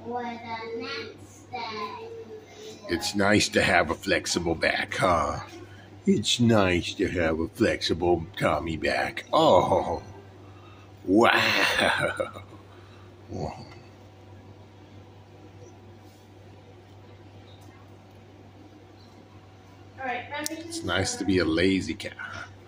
for the next day. It's nice to have a flexible back, huh? It's nice to have a flexible tummy back. Oh, wow. All right, It's nice to be a lazy cat.